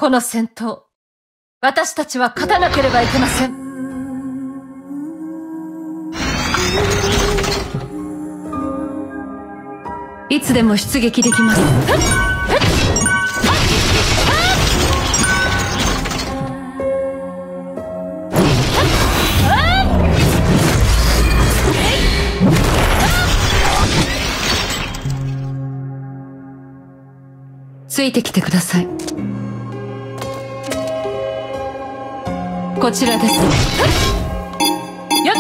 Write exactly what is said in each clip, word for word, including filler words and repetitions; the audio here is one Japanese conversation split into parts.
この戦闘、私たちは勝たなければいけません。いつでも出撃できます。ついてきてください。こちらです。やっ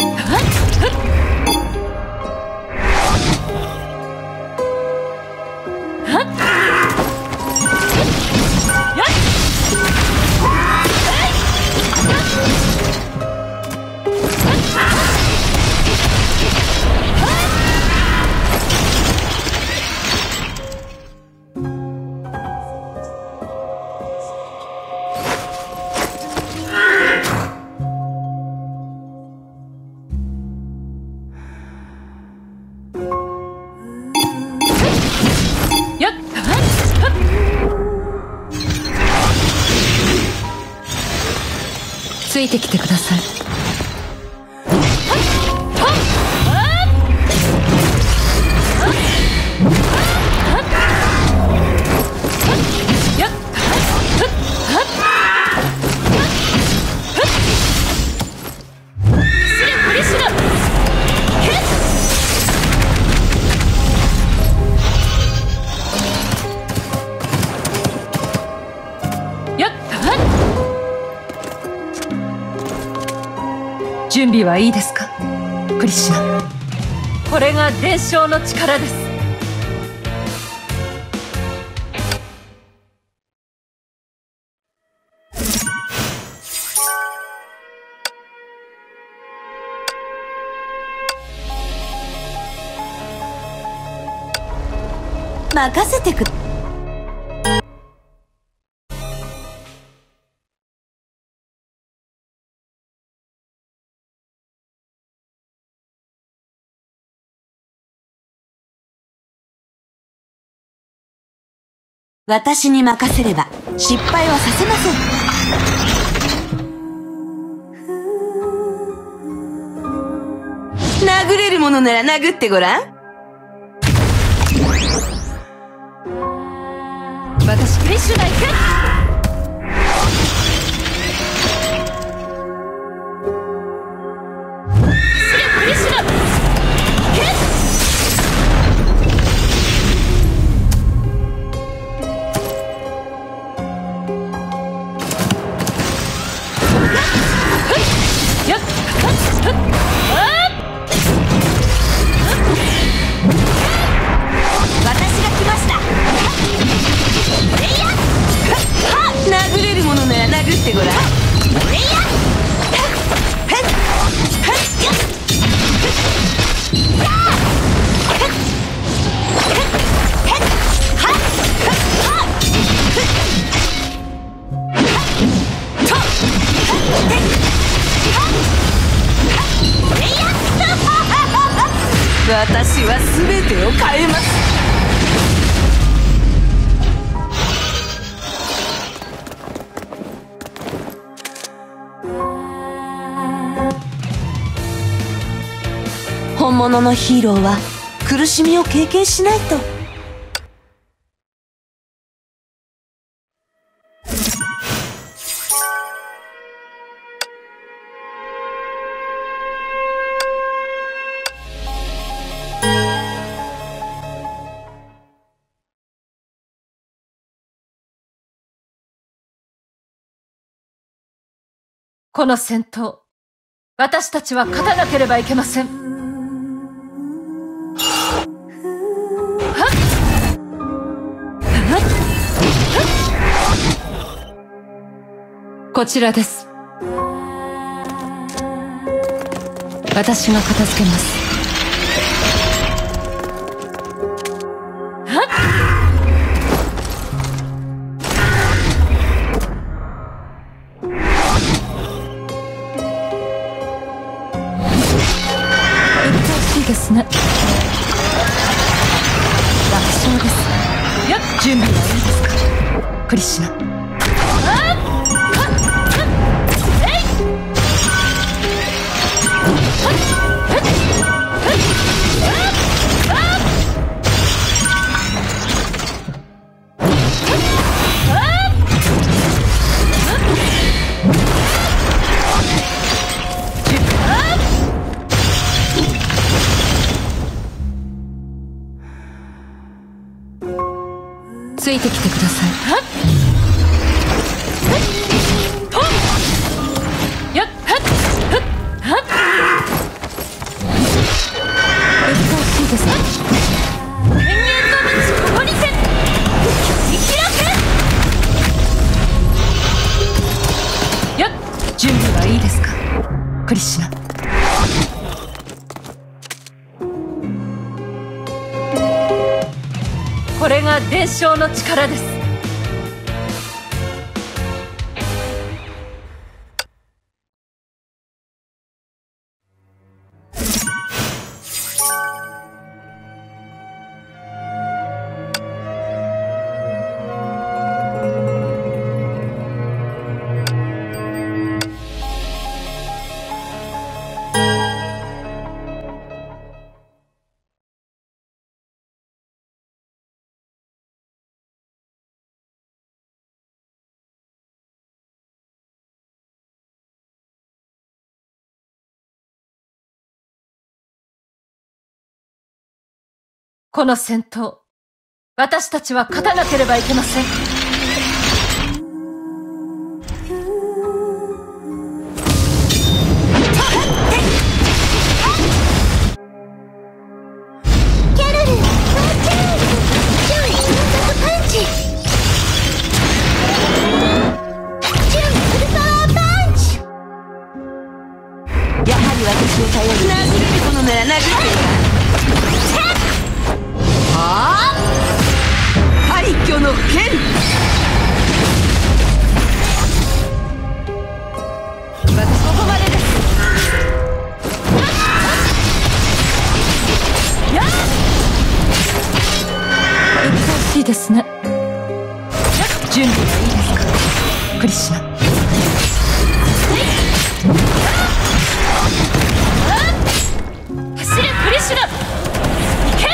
ついてきてください。準備はいいですか、クリシナ。これが伝承の力です。 任せてくれ。私に任せれば失敗はさせません。殴れるものなら殴ってごらん。 私クリシュナ行く。 殴れるものなら殴ってごらん。私は全てを変えます。本物のヒーローは苦しみを経験しないと。 この戦闘、私たちは勝たなければいけません。こちらです。私が片付けます。ですね。楽勝です。やっ、準備はいいですか、クリシナ。あいてきてください。はっやっはっはっはっうっとうしいですね。天元の道ここにて見開け。やっ準備はいいですかクリシナ。これが伝承の力です。この戦闘、私たちは勝たなければいけません。 キャロル、ワーチャージ、超連続パンチ。準フルパワーパンチ。 やはり私を頼る。殴れるものなら殴ってはあ、廃墟の剣。 私ここまでです。やっうっとうしいですね。準備はいいですかクリシナ。走れクリシナ、行け。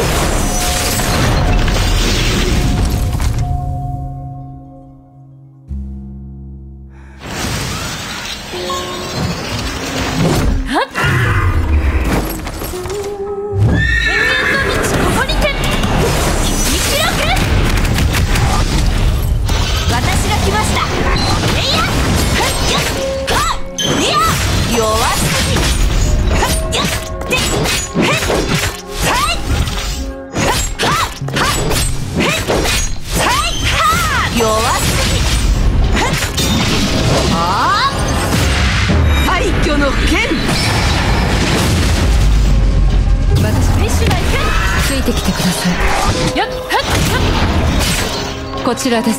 こちらです。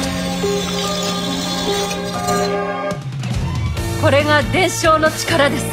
これが伝承の力です。